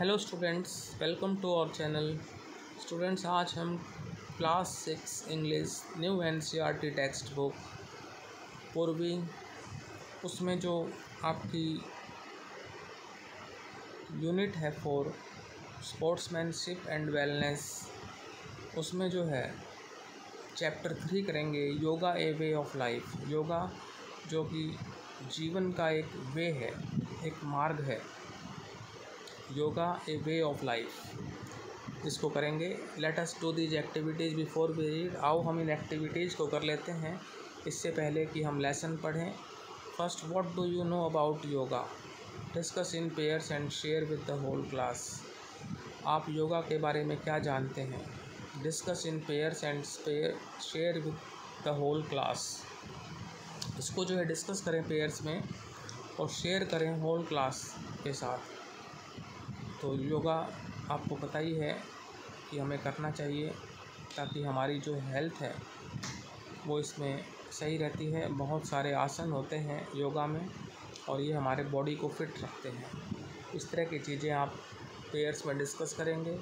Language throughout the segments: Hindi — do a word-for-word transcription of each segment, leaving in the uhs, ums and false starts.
Hello students, welcome to our channel. Students, आज हम class six English new NCERT text book Poorvi उसमें जो आपकी यूनिट है फॉर स्पोर्ट्समैनशिप एंड वेलनेस, उसमें जो है चैप्टर थ्री करेंगे, yoga a way of life. Yoga जो कि जीवन का एक वे है, एक मार्ग है। Yoga a way of life, इसको करेंगे। Let us do these activities before we read. आओ हम इन एक्टिविटीज़ को कर लेते हैं इससे पहले कि हम लेसन पढ़ें। First, what do you know about yoga? Discuss in pairs and share with the whole class. आप योगा के बारे में क्या जानते हैं? Discuss in pairs and share with the whole class. इसको जो है डिस्कस करें पेयर्स में और शेयर करें होल क्लास के साथ। तो योगा आपको पता ही है कि हमें करना चाहिए ताकि हमारी जो हेल्थ है वो इसमें सही रहती है। बहुत सारे आसन होते हैं योगा में और ये हमारे बॉडी को फिट रखते हैं। इस तरह की चीज़ें आप पेयर्स में डिस्कस करेंगे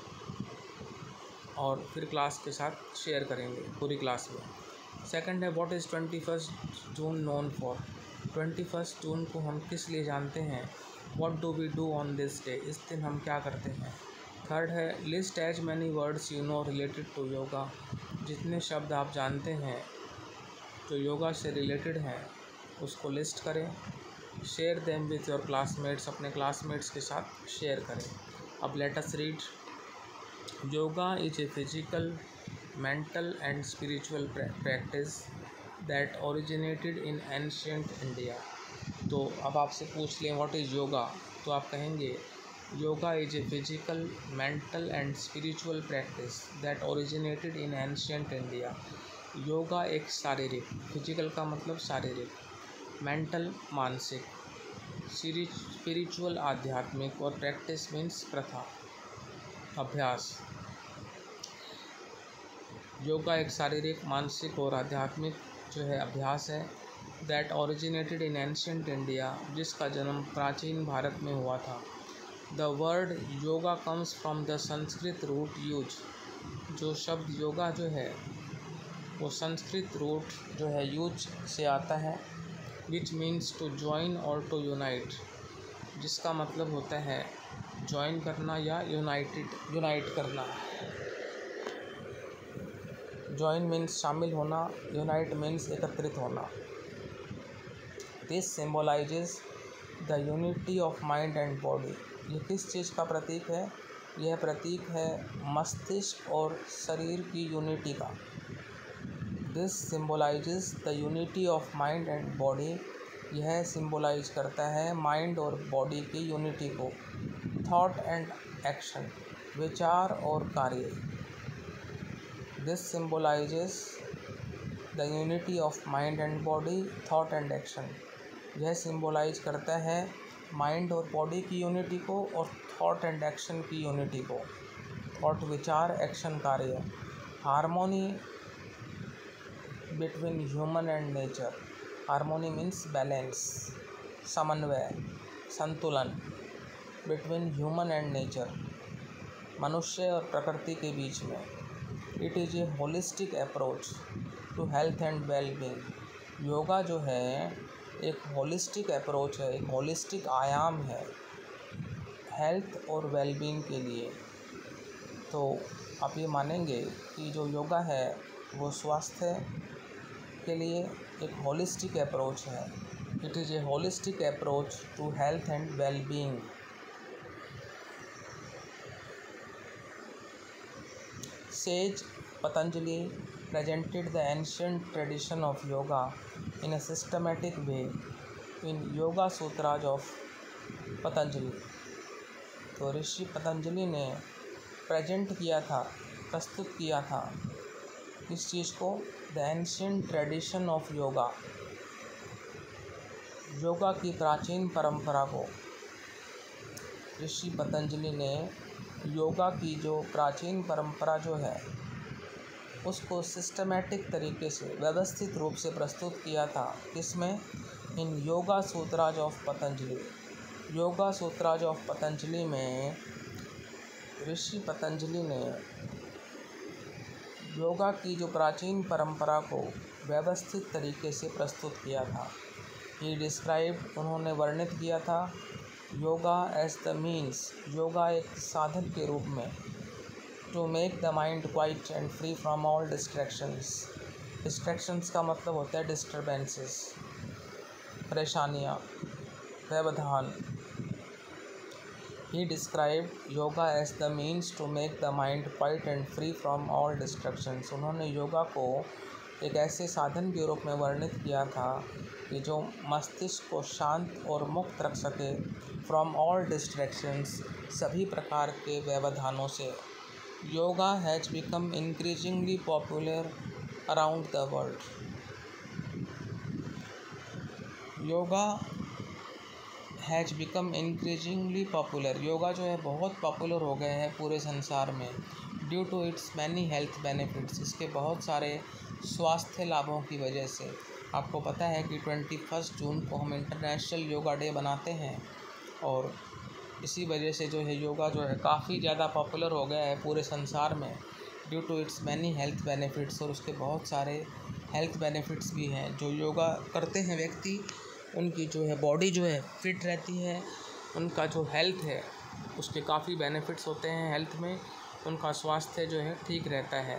और फिर क्लास के साथ शेयर करेंगे पूरी क्लास में। सेकंड है, what is twenty first June known for? Twenty first June को हम किस लिए जानते हैं? What do we do on this day? इस दिन हम क्या करते हैं? थर्ड है, list as many words you know related to yoga. जितने शब्द आप जानते हैं जो योगा से रिलेटेड हैं उसको लिस्ट करें। Share them with your classmates, अपने क्लासमेट्स के साथ शेयर करें। अब let us read. Yoga is a physical, mental and spiritual practice that originated in ancient India. तो अब आपसे पूछ लें व्हाट इज़ योगा, तो आप कहेंगे yoga is a physical, mental and spiritual practice that originated in ancient India. Yoga एक शारीरिक, फिजिकल का मतलब शारीरिक, मेंटल मानसिक, स्पिरिचुअल आध्यात्मिक और प्रैक्टिस मीन्स प्रथा, अभ्यास। योगा एक शारीरिक, मानसिक और आध्यात्मिक जो है अभ्यास है। That originated in ancient India, जिसका जन्म प्राचीन भारत में हुआ था। The word yoga comes from the Sanskrit root yuj. जो शब्द योगा जो है वो संस्कृत रूट जो है यूज से आता है। विच मीन्स टू ज्वाइन और टू यूनाइट, जिसका मतलब होता है ज्वाइन करना या यूनाइटेड यूनाइट करना। ज्वाइन मीन्स शामिल होना, यूनाइट मीन्स एकत्रित होना। This symbolises the unity of mind and body. ये किस चीज़ का प्रतीक है? यह प्रतीक है मस्तिष्क और शरीर की यूनिटी का। This symbolises the unity of mind and body. यह सिम्बोलाइज करता है माइंड और बॉडी की यूनिटी को। थॉट एंड एक्शन, विचार और कार्य। This symbolises the unity of mind and body, thought and action. यह सिम्बोलाइज करता है माइंड और बॉडी की यूनिटी को और थॉट एंड एक्शन की यूनिटी को। थॉट विचार, एक्शन कार्य। Harmony between human and nature. Harmony means balance, समन्वय, संतुलन। बिटवीन ह्यूमन एंड नेचर, मनुष्य और प्रकृति के बीच में। It is a holistic approach to health and wellbeing. Yoga जो है एक होलिस्टिक अप्रोच है, एक होलिस्टिक आयाम है हेल्थ और वेलबींग के लिए। तो आप ये मानेंगे कि जो योगा है वो स्वास्थ्य के लिए एक होलिस्टिक अप्रोच है। It is a holistic approach to health and wellbeing. Sage Patanjali presented the ancient tradition of yoga in a systematic way in Yoga Sutras of Patanjali। तो ऋषि पतंजलि ने प्रेजेंट किया था, प्रस्तुत किया था इस चीज़ को, the ancient tradition of yoga, yoga की प्राचीन परंपरा को। ऋषि पतंजलि ने योगा की जो प्राचीन परंपरा जो है उसको सिस्टमेटिक तरीके से, व्यवस्थित रूप से प्रस्तुत किया था। इसमें in yoga sutras of Patanjali, yoga sutras of Patanjali में ऋषि पतंजलि ने योगा की जो प्राचीन परंपरा को व्यवस्थित तरीके से प्रस्तुत किया था। ही डिस्क्राइब्ड, उन्होंने वर्णित किया था yoga as the means, yoga एक साधन के रूप में, to make the mind quiet and free from all distractions. Distractions का मतलब होता है डिस्टर्बेंसेस, परेशानियाँ, व्यवधान। He described yoga as the means to make the mind quiet and free from all distractions. उन्होंने योगा को एक ऐसे साधन के रूप में वर्णित किया था कि जो मस्तिष्क को शांत और मुक्त रख सके फ्रॉम ऑल डिस्ट्रैक्शंस, सभी प्रकार के व्यवधानों से। Yoga has become increasingly popular around the world. Yoga has become increasingly popular, yoga जो है बहुत पॉपुलर हो गए हैं पूरे संसार में। Due to its many health benefits, इसके बहुत सारे स्वास्थ्य लाभों की वजह से। आपको पता है कि ट्वेंटी फर्स्ट जून को हम इंटरनेशनल योगा डे बनाते हैं और इसी वजह से जो है योगा जो है काफ़ी ज़्यादा पॉपुलर हो गया है पूरे संसार में। Due to its many health benefits, और उसके बहुत सारे हेल्थ बेनिफिट्स भी हैं। जो योगा करते हैं व्यक्ति, उनकी जो है बॉडी जो है फिट रहती है, उनका जो हेल्थ है उसके काफ़ी बेनिफिट्स होते हैं हेल्थ में, उनका स्वास्थ्य जो है ठीक रहता है।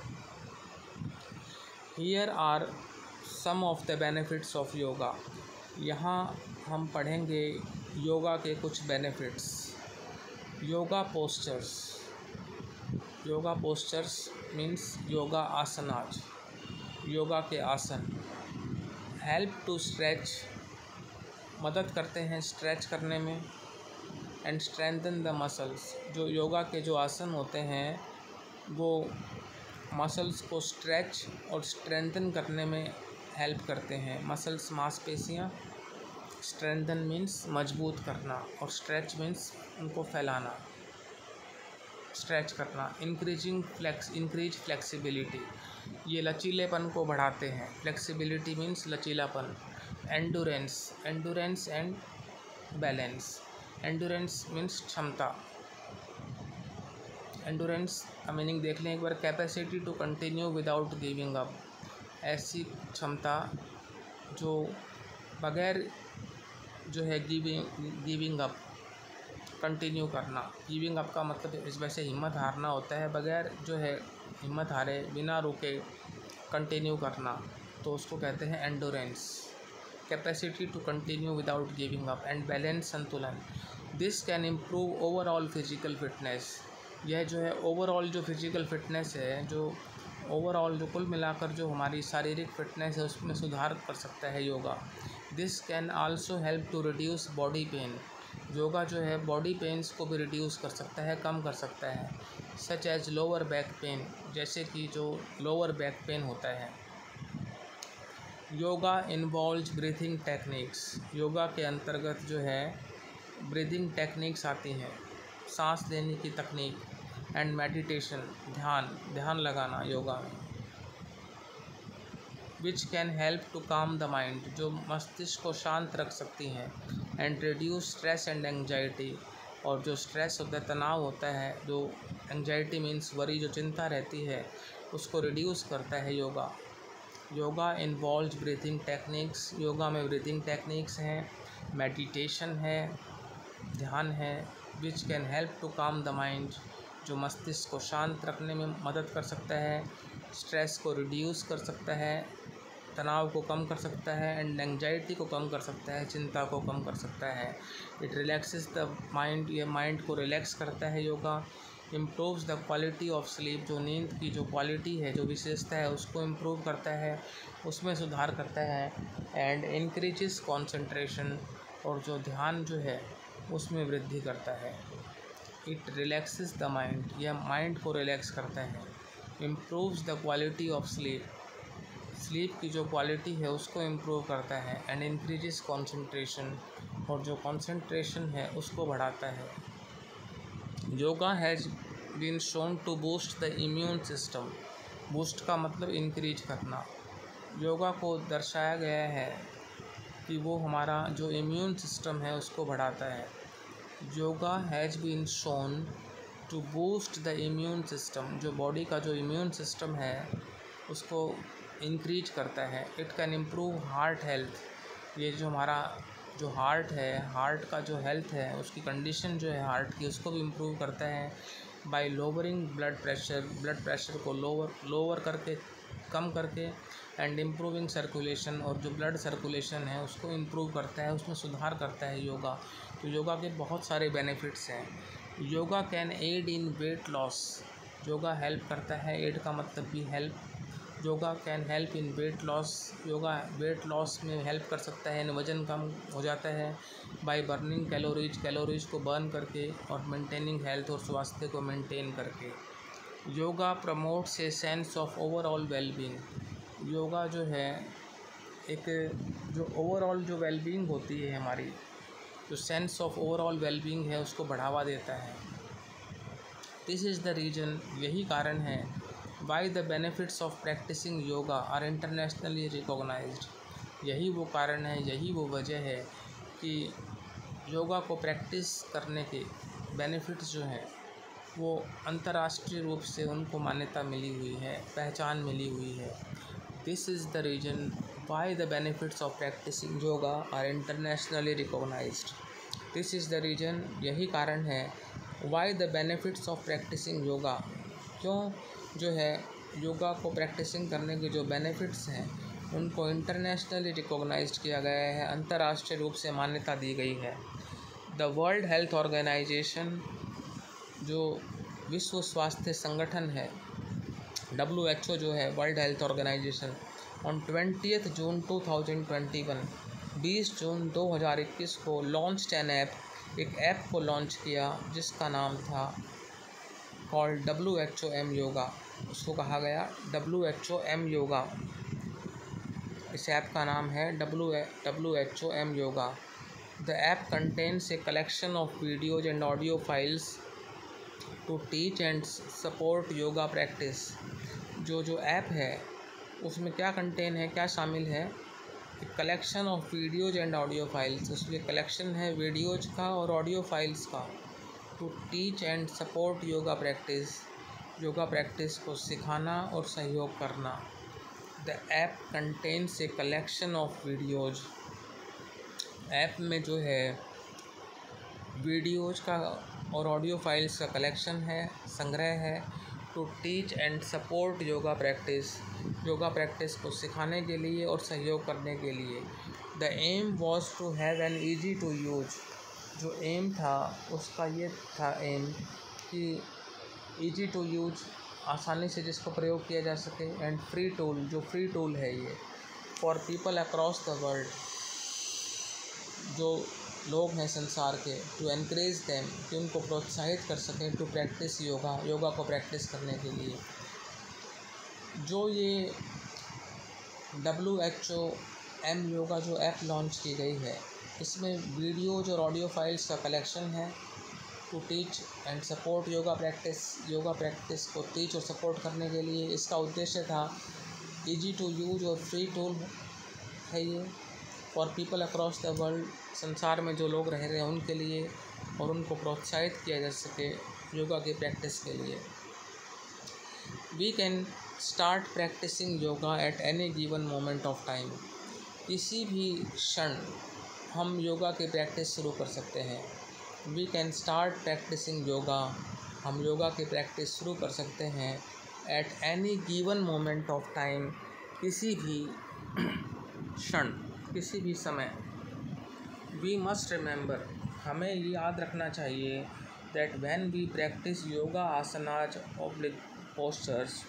Here are some of the benefits of yoga. यहाँ हम पढ़ेंगे योगा के कुछ benefits. Yoga postures, yoga postures means yoga asanas, yoga के आसन। हेल्प टू स्ट्रेच, मदद करते हैं स्ट्रेच करने में। एंड स्ट्रेंथन द मसल्स, जो योगा के जो आसन होते हैं वो मसल्स को स्ट्रेच और स्ट्रेंथन करने में हेल्प करते हैं। मसल्स मांसपेशियाँ, स्ट्रेंथन मीन्स मजबूत करना और स्ट्रेच मीन्स उनको फैलाना, स्ट्रेच करना। इंक्रीजिंग फ्लेक्स, इंक्रीज फ्लेक्सिबिलिटी, ये लचीलेपन को बढ़ाते हैं। फ्लेक्सिबिलिटी मीन्स लचीलापन। Endurance, endurance and balance. Endurance means क्षमता। एंडोरेंस का मीनिंग देख लें एक बार। Capacity to continue without giving up, ऐसी क्षमता जो बगैर जो है गिविंग गिविंग अप, कंटिन्यू करना। गिविंग अप का मतलब इस वैसे हिम्मत हारना होता है, बगैर जो है हिम्मत हारे, बिना रुके कंटिन्यू करना, तो उसको कहते हैं endurance. Capacity to continue without giving up. And balance, संतुलन। This can improve overall physical fitness, यह जो है ओवरऑल जो फिजिकल फिटनेस है, जो ओवरऑल जो कुल मिलाकर जो हमारी शारीरिक फिटनेस है उसमें सुधार कर सकता है yoga. This can also help to reduce body pain, yoga जो है बॉडी पेन्स को भी रिड्यूस कर सकता है, कम कर सकता है। Such as lower back pain, जैसे कि जो लोअर बैक पेन होता है। Yoga involves breathing techniques, yoga के अंतर्गत जो है ब्रीदिंग टेक्निक्स आती हैं, सांस लेने की तकनीक। एंड मेडिटेशन, ध्यान, ध्यान लगाना योगा में। Which can help to calm the mind, जो मस्तिष्क को शांत रख सकती हैं। And reduce stress and anxiety, और जो स्ट्रेस होता है, तनाव होता है, जो एंग्जाइटी मीन्स वरी, जो चिंता रहती है, उसको रिड्यूस करता है yoga. Yoga involves breathing techniques, yoga में ब्रीथिंग टेक्निक्स हैं, मेडिटेशन है, ध्यान है। Which can help to calm the mind, जो मस्तिष्क को शांत रखने में मदद कर सकता है, स्ट्रेस को रिड्यूस कर सकता है, तनाव को कम कर सकता है, एंड एंग्जाइटी को कम कर सकता है, चिंता को कम कर सकता है। इट रिलैक्सेस द माइंड, ये माइंड को रिलैक्स करता है yoga. Improves the quality of sleep, जो नींद की जो क्वालिटी है, जो विशेषता है, उसको इम्प्रूव करता है, उसमें सुधार करता है। एंड इंक्रीजेस कॉन्सेंट्रेशन, और जो ध्यान जो है उसमें वृद्धि करता है। इट रिलैक्सेस द माइंड, यह माइंड को रिलैक्स करता है। Improves the quality of sleep, sleep की जो क्वालिटी है उसको इम्प्रूव करता है। एंड इंक्रीजेस कॉन्सेंट्रेशन, और जो कॉन्सेंट्रेशन है उसको बढ़ाता है। Yoga has been shown to boost the immune system, boost का मतलब इंक्रीज करना। योगा को दर्शाया गया है कि वो हमारा जो इम्यून सिस्टम है उसको बढ़ाता है। Yoga has been shown to boost the immune system, जो बॉडी का जो इम्यून सिस्टम है उसको इंक्रीज करता है। It can improve heart health, ये जो हमारा जो हार्ट है, हार्ट का जो हेल्थ है, उसकी कंडीशन जो है हार्ट की, उसको भी इम्प्रूव करता है। By lowering blood pressure, blood pressure को लोअर लोअर करके, कम करके, एंड इम्प्रूविंग सर्कुलेशन, और जो ब्लड सर्कुलेशन है उसको इम्प्रूव करता है, उसमें सुधार करता है योगा। तो योगा के बहुत सारे बेनिफिट्स हैं। Yoga can aid in weight loss, yoga help करता है, एड का मतलब भी help. Yoga can help in weight loss, yoga weight loss में हेल्प कर सकता है, वज़न कम हो जाता है। बाय बर्निंग कैलोरीज, कैलोरीज को बर्न करके, और मेंटेनिंग हेल्थ, और स्वास्थ्य को मेंटेन करके। Yoga promotes a sense of overall wellbeing, yoga जो है एक जो ओवरऑल जो वेलबींग होती है हमारी, जो सेंस ऑफ ओवरऑल वेलबींग है उसको बढ़ावा देता है। दिस इज़ द रीज़न, यही कारण है, why the benefits of practising yoga are internationally recognised, यही वो कारण है, यही वो वजह है कि योगा को प्रैक्टिस करने के बेनिफिट्स जो हैं वो अंतर्राष्ट्रीय रूप से उनको मान्यता मिली हुई है, पहचान मिली हुई है। This is the reason why the benefits of practising yoga are internationally recognised, this is the reason, यही कारण है, why the benefits of practising yoga, क्यों जो है योगा को प्रैक्टिसिंग करने के जो बेनिफिट्स हैं उनको इंटरनेशनली रिकॉग्नाइज्ड किया गया है, अंतर्राष्ट्रीय रूप से मान्यता दी गई है। द वर्ल्ड हेल्थ ऑर्गेनाइजेशन, जो विश्व स्वास्थ्य संगठन है, डब्ल्यू एच ओ जो है, World Health Organization, on twentieth June two thousand twenty one, बीस जून दो हज़ार इक्कीस को लॉन्च एन ऐप, एक ऐप को लॉन्च किया जिसका नाम था called W H O M yoga, उसको कहा गया W H O M yoga, इस ऐप का नाम है W W H O M yoga. The app contains a collection of videos and audio files to teach and support yoga practice, जो जो ऐप है उसमें क्या कंटेन है, क्या शामिल है, collection of videos and audio files, उसमें कलेक्शन है वीडियोज का और ऑडियो फाइल्स का। To teach and support yoga practice, yoga practice को सिखाना और सहयोग करना। The app contains a collection of videos, app में जो है वीडियोज का और ऑडियो फाइल्स का कलेक्शन है, संग्रह है। To teach and support yoga practice, yoga practice को सिखाने के लिए और सहयोग करने के लिए। The aim was to have an easy to use, जो एम था उसका ये था एम कि ईजी टू यूज, आसानी से जिसको प्रयोग किया जा सके, एंड फ्री टूल, जो फ्री टूल है ये, for people across the world, जो लोग हैं संसार के, टू एनकरेज देम, कि उनको प्रोत्साहित कर सकें, टू प्रैक्टिस योगा, योगा को प्रैक्टिस करने के लिए। जो ये W H O M yoga जो ऐप लॉन्च की गई है, इसमें वीडियोज और ऑडियो फाइल्स का कलेक्शन है। To teach and support yoga practice, yoga practice को टीच और सपोर्ट करने के लिए इसका उद्देश्य था। ईजी टू यूज और फ्री टूल है ये, for people across the world, संसार में जो लोग रह रहे हैं उनके लिए, और उनको प्रोत्साहित किया जा सके योगा की प्रैक्टिस के लिए। We can start practising yoga at any given moment of time, किसी भी क्षण हम योगा की प्रैक्टिस शुरू कर सकते हैं। We can start practising yoga, हम योगा की प्रैक्टिस शुरू कर सकते हैं at any given moment of time, किसी भी क्षण, किसी भी समय। वी मस्ट रिमेंबर, हमें ये याद रखना चाहिए, that when we practise yoga asanas oblique postures,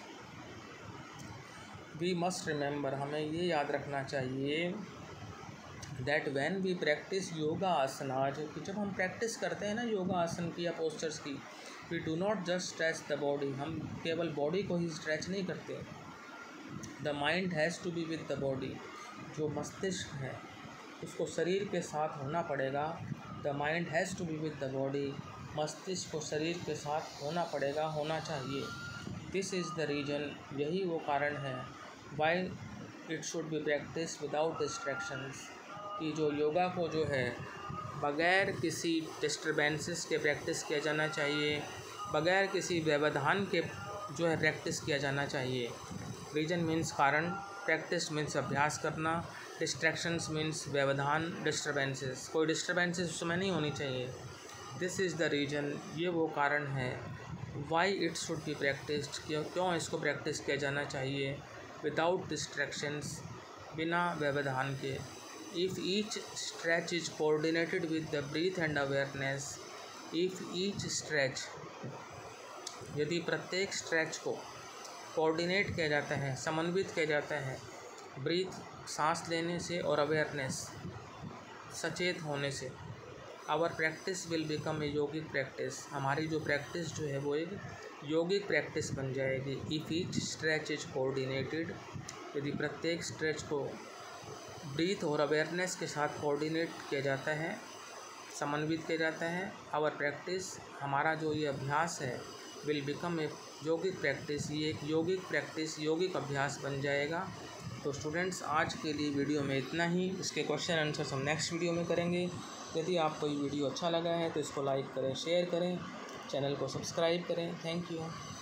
we must remember, हमें ये याद रखना चाहिए, that when we practise yoga asanas, कि जब हम प्रैक्टिस करते हैं ना योगा आसन की या पोस्चर्स की, we do not just stretch the body, हम केवल बॉडी को ही स्ट्रेच नहीं करते। The mind has to be with the body, जो मस्तिष्क है उसको शरीर के साथ होना पड़ेगा। The mind has to be with the body, मस्तिष्क को शरीर के साथ होना पड़ेगा, होना चाहिए। दिस इज़ द रीज़न, यही वो कारण है, why it should be practice without distractions, कि जो योगा को जो है बग़ैर किसी डिस्टर्बेंसेस के प्रैक्टिस किया जाना चाहिए, बग़ैर किसी व्यवधान के जो है प्रैक्टिस किया जाना चाहिए। रीज़न मीन्स कारण, प्रैक्टिस मीन्स अभ्यास करना, डिस्ट्रैक्शंस मीन्स व्यवधान, डिस्टर्बेंसेस कोई डिस्टर्बेंसेस उसमें नहीं होनी चाहिए। दिस इज़ द रीज़न, ये वो कारण है why it should be practised, क्यों क्यों इसको प्रैक्टिस किया जाना चाहिए विदाउट डिस्ट्रैक्शंस, बिना व्यवधान के। If each stretch is coordinated with the breath and awareness, if each stretch, यदि प्रत्येक स्ट्रेच को कोऑर्डिनेट किया जाता है, समन्वित किया जाता है ब्रीथ सांस लेने से और अवेयरनेस सचेत होने से, our practice will become a yogic practice, हमारी जो प्रैक्टिस जो है वो एक योगिक प्रैक्टिस बन जाएगी। If each stretch is coordinated, यदि प्रत्येक स्ट्रेच को ब्रीथ और अवेयरनेस के साथ कोऑर्डिनेट किया जाता है, समन्वित किया जाता है, आवर प्रैक्टिस, हमारा जो ये अभ्यास है, will become a yogic practice, ये एक योगिक प्रैक्टिस, योगिक अभ्यास बन जाएगा। तो स्टूडेंट्स, आज के लिए वीडियो में इतना ही। इसके क्वेश्चन आंसर्स हम नेक्स्ट वीडियो में करेंगे। यदि आपको ये वीडियो अच्छा लगा है तो इसको लाइक करें, शेयर करें, चैनल को सब्सक्राइब करें। Thank you.